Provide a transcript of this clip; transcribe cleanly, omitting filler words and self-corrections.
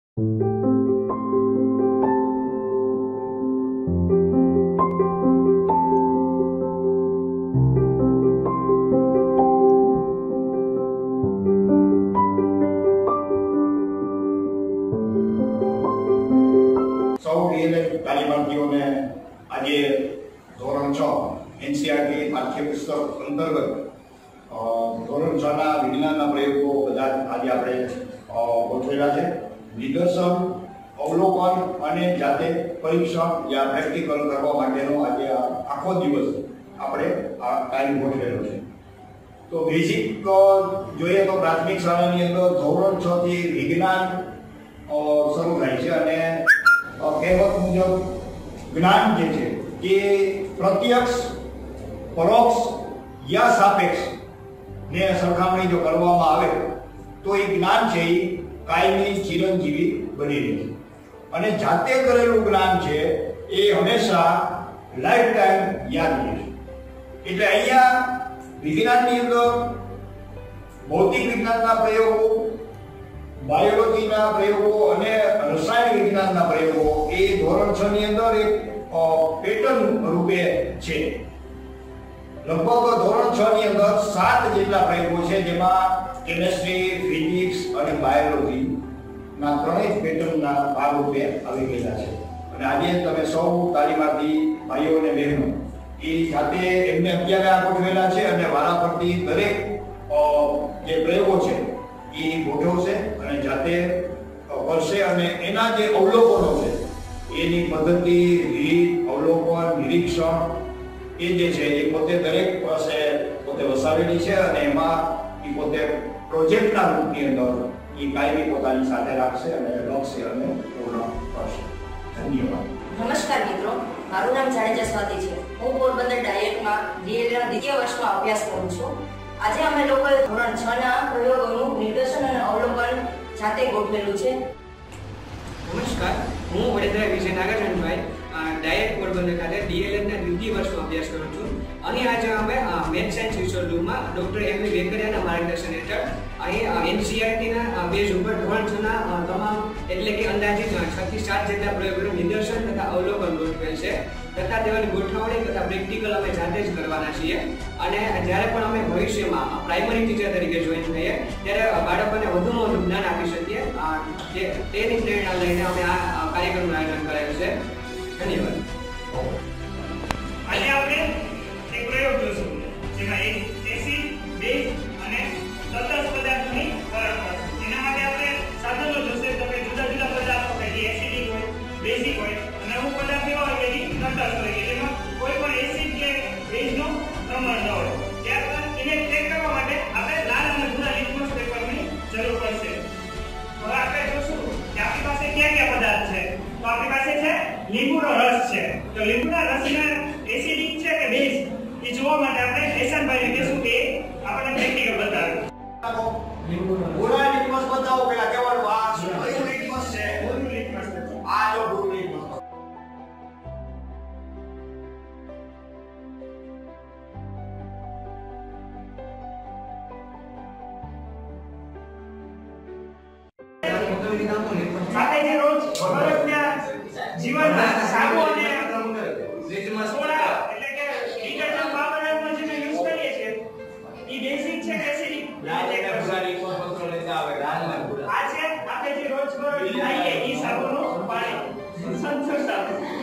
D.El.Ed તાલીમાર્થીઓને આજે ધોરણ 6 NCERT પાઠ્યપુસ્તક અંતર્ગત ધોરણ 6 ના વિજ્ઞાનના પ્રયોગો બધા આજે આપણે ગોઠવેલા છે. નિદર્શન, અવલોકન અને જાતે પરીક્ષણ યા પ્રેક્ટિકલ કરવા માટેનો આજે આખો દિવસ આપણે આ ટાઈમ ગોઠવેલો છે. તો બેઝિક જોઈએ તો પ્રાથમિક શાળાની અંદર ધોરણ 6 થી વિજ્ઞાન શરૂ થાય છે અને કહેવત મુજબ જ્ઞાન જે છે એ પ્રત્યક્ષ, પરોક્ષ યા સાપેક્ષ ને સરખામણી જો કરવામાં આવે તો એ જ્ઞાન છે એ કાયમી ચિરંજીવી બની રહે છે અને જાતે કરેલું જ્ઞાન છે એ હંમેશા લાઈફ ટાઈમ યાદ રહે છે. એટલે અહીંયા વિજ્ઞાનની અંદર ભૌતિક વિજ્ઞાનના પ્રયોગો, બાયોલોજીના પ્રયોગો અને રસાયણ વિજ્ઞાનના પ્રયોગો એ ધોરણ 6 ની અંદર એક પેટર્ન રૂપે છે. લગભગ ધોરણ 6 ની અંદર 7 જેટલા પ્રયોગો છે, જેમાં કેમેસ્ટ્રી, ફિઝિક્સ અને બાયોલોજી ના ત્રણેય પેટર્નના ભાગરૂપે આવી ગયેલા છે. અને આજે તમે સૌ તાલીમાર્થી ભાઈઓ અને બહેનો એ સાથે એમને અત્યારે આ ગોઠવેલા છે અને વારાફરતી દરેક જે પ્રયોગો છે એ ગોઠવશે અને જાતે કરશે અને એના જે અવલોકનો છે એની પદ્ધતિ, રીત, અવલોકન, નિરીક્ષણ એ જે છે એ પોતે દરેક પાસે પોતે વસાવેલી છે અને એમાં એ પોતે પ્રોજેક્ટના રૂપની અંદર એ કાયમી પોતાની સાથે રાખશે અને લક્ષ્ય અને પૂર્ણ કરશે. ધન્યવાદ. નમસ્કાર મિત્રો, મારું નામ જાડેજા સ્વાતિ છે. હું પોરબંદર ડાયટમાં D.El.Ed દ્વિતીય વર્ષમાં અભ્યાસ કરું છું. આજે અમે લોકોએ ધોરણ 6 ના પ્રયોગોનું નિદર્શન અને અવલોકન જાતે ગોઠવેલું છે. નમસ્કાર, હું વડોદરા વિજય નાગાર્જુનભાઈ ડાયટ પોરબંદર ખાતે D.El.Ed ના દ્વિતીય વર્ષમાં અભ્યાસ કરું છું. અને આજે અમે મેથ્સ સાયન્સ રિસર્ચ રૂમમાં Dr.M.V.Vekaria માર્ગદર્શન હેઠળ અહીં એનસીઆરટીના બેઝ ઉપર ધોરણ 6 ના તમામ એટલે કે અંદાજિત 6 થી 7 જેટલા પ્રયોગોનું નિદર્શન તથા અવલોકન ગોઠવેલ છે તથા તેની ગોઠવણી તથા પ્રેક્ટિકલ અમે જાતે જ કરવાના છીએ. અને જ્યારે પણ અમે ભવિષ્યમાં પ્રાઇમરી ટીચર તરીકે જોઈન થઈએ ત્યારે બાળકોને વધુમાં વધુ જ્ઞાન આપી શકીએ તેની પ્રેરણા લઈને અમે આ કાર્યક્રમનું આયોજન કરેલું છે. ધન્યવાદ. આજે આપણે એક પ્રયોગ જોઈશું જેમાં એક એસિડ, બેઝ અને તટસ્થ પદાર્થની ફરક પડશે. એના માટે આપણે સાધનો જોશે તો કે જુદા જુદા પદાર્થો કે જે એસિડિક હોય, બેઝિક હોય અને અમુક પદાર્થ એવા હોય કે જે તટસ્થ હોય કે જેમાં કોઈ પણ એસિડ કે બેઝનું પ્રમાણ ન હોય. ત્યારબાદ એને ચેક કરવા માટે આપણે લાલ અને ભૂરા લિટમસ પેપરની જરૂર પડશે. હવે આપણે જોશું કે આપણી પાસે કયા કયા પદાર્થ છે. તો આપણી પાસે છે લીંબુનો રસ છે. તો લીંબુના રસના એસિડિક છે કે બેઝ એ જોવા માટે આપણે એસનભાઈને કહેશું કે આપણને પ્રેક્ટિકલ બતાવે. ભૂરા લિટમસ બતાવો પેલા કેવાનું આ કયું લિટમસ છે? ભૂરું લિટમસ છે. આ જો ભૂરું લિટમસ. સાથે જે રોજ ભારતના જીવનમાં સાબુ અને સોડા એટલે કે ડિટર્જન્ટ વાપરવામાં જે યુઝ કરીએ છીએ એ બેઝિક છે કે એસિડિક? આ છે આપણે જે રોજ ખાઈએ એ સાબુનું પાણી સંતોષ સાબુ.